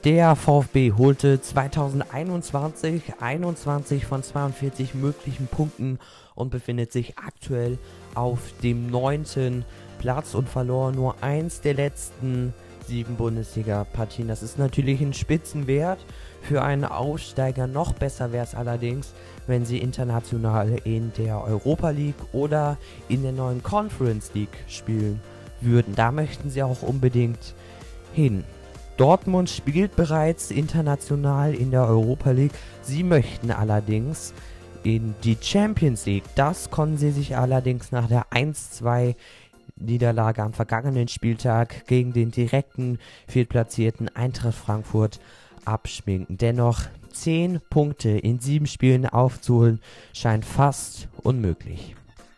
Der VfB holte 2021 21 von 42 möglichen Punkten und befindet sich aktuell auf dem 9. Platz und verlor nur eins der letzten 7 Bundesliga-Partien. Das ist natürlich ein Spitzenwert für einen Aufsteiger. Noch besser wäre es allerdings, wenn sie international in der Europa League oder in der neuen Conference League spielen würden. Da möchten sie auch unbedingt hin. Dortmund spielt bereits international in der Europa League. Sie möchten allerdings in die Champions League. Das konnten sie sich allerdings nach der 1-2 Niederlage am vergangenen Spieltag gegen den direkten viertplatzierten Eintracht Frankfurt abschminken. Dennoch 10 Punkte in 7 Spielen aufzuholen, scheint fast unmöglich.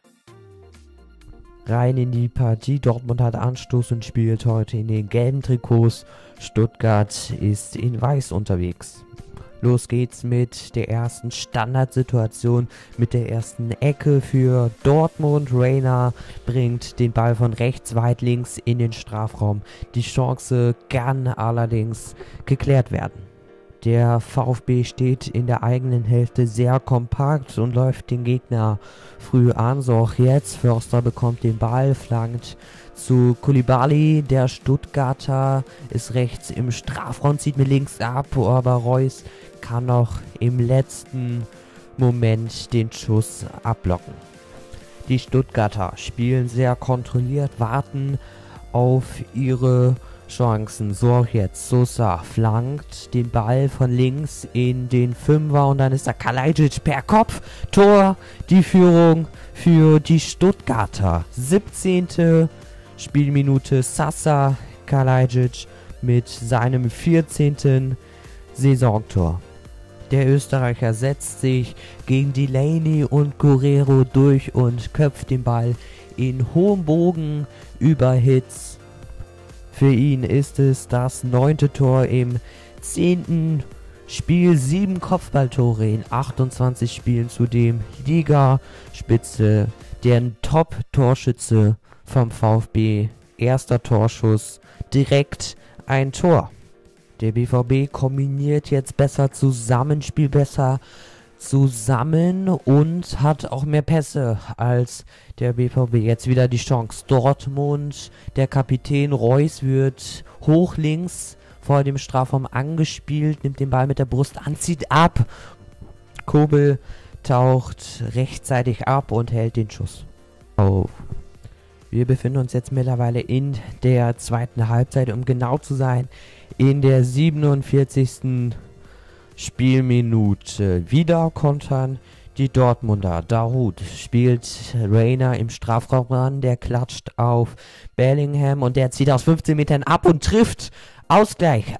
Rein in die Partie. Dortmund hat Anstoß und spielt heute in den gelben Trikots. Stuttgart ist in weiß unterwegs. Los geht's mit der ersten Standardsituation, mit der ersten Ecke für Dortmund. Reina bringt den Ball von rechts weit links in den Strafraum. Die Chance kann allerdings geklärt werden. Der VfB steht in der eigenen Hälfte sehr kompakt und läuft den Gegner früh an. So auch jetzt. Förster bekommt den Ball, flankt zu Koulibaly. Der Stuttgarter ist rechts im Strafraum, zieht mit links ab, aber Reus kann noch im letzten Moment den Schuss abblocken. Die Stuttgarter spielen sehr kontrolliert, warten auf ihre Chancen. So auch jetzt. Sosa flankt den Ball von links in den Fünfer und dann ist da Kalajdzic per Kopf. Tor, die Führung für die Stuttgarter. 17. Spielminute. Sasa Kalajdzic mit seinem 14. Saisontor. Der Österreicher setzt sich gegen Delaney und Guerrero durch und köpft den Ball in hohem Bogen über Hitz. Für ihn ist es das 9. Tor im 10. Spiel, 7 Kopfballtore in 28 Spielen, zudem Ligaspitze, deren Top-Torschütze vom VfB, erster Torschuss, direkt ein Tor. Der BVB kombiniert jetzt besser zusammen, spielt besser zusammen und hat auch mehr Pässe als der BVB. Jetzt wieder die Chance. Dortmund, der Kapitän Reus wird hoch links vor dem Strafraum angespielt, nimmt den Ball mit der Brust an, zieht ab. Kobel taucht rechtzeitig ab und hält den Schuss. Oh. Wir befinden uns jetzt mittlerweile in der zweiten Halbzeit, um genau zu sein, in der 47. Spielminute. Wieder kontern die Dortmunder. Dahoud spielt Reina im Strafraum ran, der klatscht auf Bellingham und der zieht aus 15 Metern ab und trifft. Ausgleich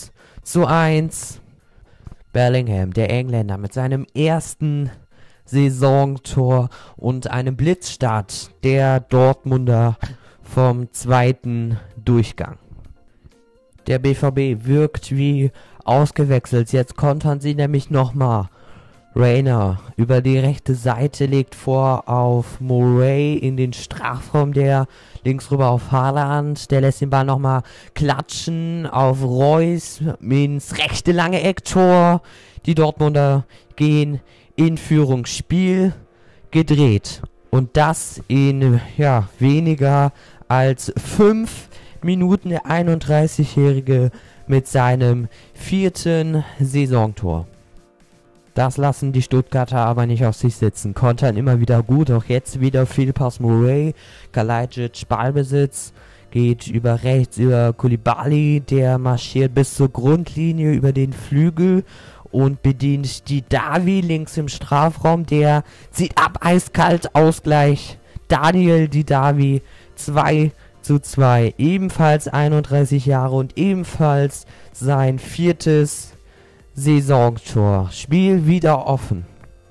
1:1. Bellingham, der Engländer, mit seinem ersten Saisontor und einem Blitzstart der Dortmunder vom zweiten Durchgang. Der BVB wirkt wie ausgewechselt. Jetzt kontern sie nämlich nochmal. Reina über die rechte Seite legt vor auf Murray in den Strafraum, der links rüber auf Haaland. Der lässt den Ball nochmal klatschen auf Reus ins rechte lange Ecktor. Die Dortmunder gehen in Führung. Spiel gedreht. Und das in weniger als 5 Minuten. Der 31-Jährige mit seinem 4. Saisontor. Das lassen die Stuttgarter aber nicht auf sich sitzen. Kontern immer wieder gut. Auch jetzt wieder Fehlpass Murray. Kalajdzic Ballbesitz. Geht über rechts über Koulibaly. Der marschiert bis zur Grundlinie über den Flügel und bedient Didavi links im Strafraum. Der zieht ab, eiskalt, Ausgleich. Daniel Didavi 2:2. Ebenfalls 31 Jahre und ebenfalls sein 4. Saisontor. Spiel wieder offen.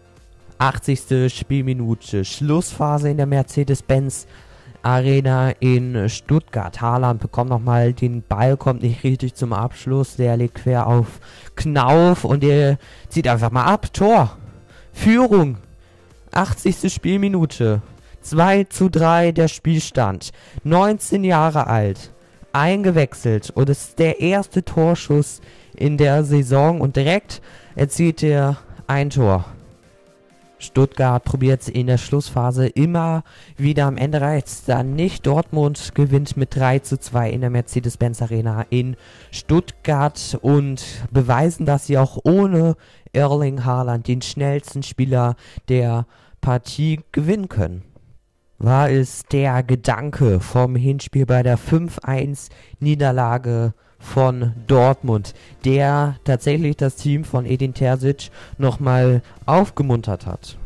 80. Spielminute. Schlussphase in der Mercedes-Benz Arena in Stuttgart. Haaland bekommt nochmal den Ball, kommt nicht richtig zum Abschluss. Der legt quer auf Knauf und der zieht einfach mal ab. Tor. Führung. 80. Spielminute. 2:3 der Spielstand. 19 Jahre alt. Eingewechselt und es ist der erste Torschuss in der Saison und direkt erzielt er ein Tor. Stuttgart probiert in der Schlussphase immer wieder, am Ende reicht's dann nicht. Dortmund gewinnt mit 3:2 in der Mercedes-Benz Arena in Stuttgart und beweisen, dass sie auch ohne Erling Haaland, den schnellsten Spieler der Partie, gewinnen können. War es der Gedanke vom Hinspiel bei der 5:1 Niederlage von Dortmund, der tatsächlich das Team von Edin Terzic nochmal aufgemuntert hat?